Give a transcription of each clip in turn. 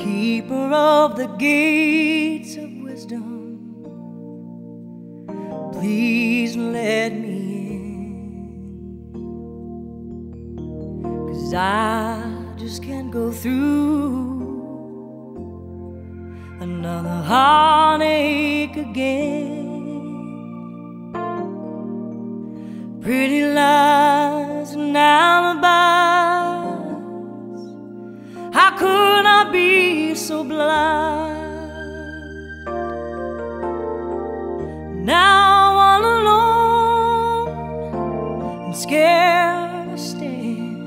keeper of the gates of wisdom, please let me in, 'cause I just can't go through another heartache again. Pretty lies and alibis, how could I be so blind? Now all alone and scared to stand,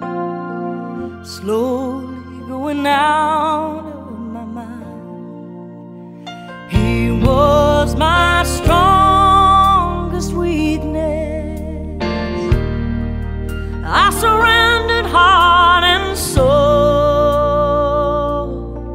slowly going out of my mind. He was my strongest weakness. I surrendered heart and soul.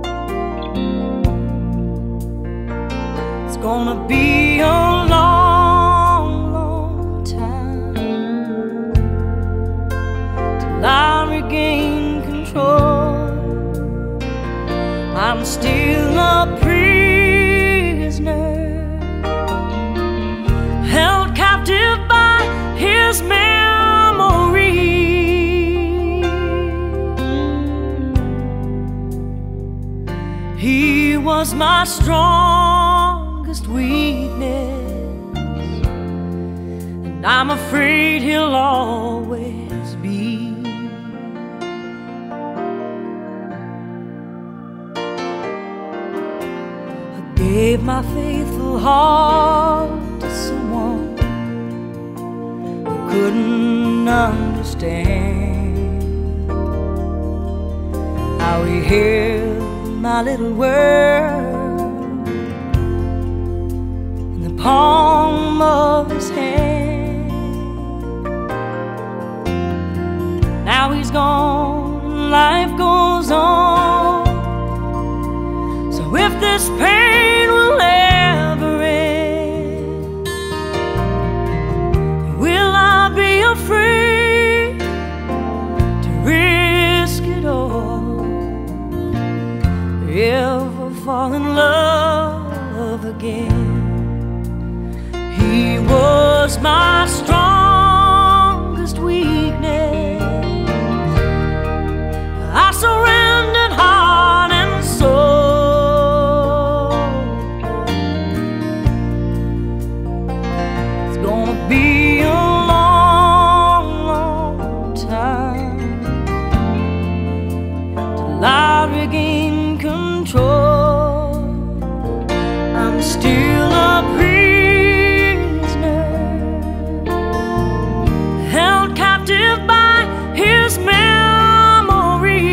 It's gonna be a long, long time till I regain control. I'm still a prisoner, held captive by his memory. He was my strongest weakness, and I'm afraid he'll always be. I gave my faithful heart to someone who couldn't understand how he held my little world in the palm of his hand. Now he's gone and life goes on. So if this pain will ever end, will I be afraid to risk it all? Ever fall in love again? He was my strongest weakness. I surrendered heart and soul. It's gonna be a long, long time till I regain control. I'm still a prisoner, held captive by his memory.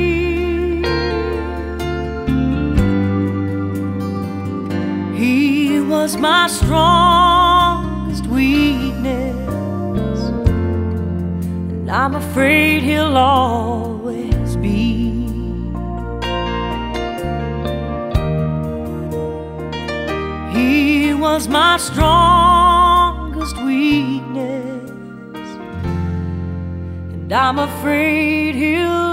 He was my strongest weakness, and I'm afraid he'll always be. He was my strongest weakness, and I'm afraid he'll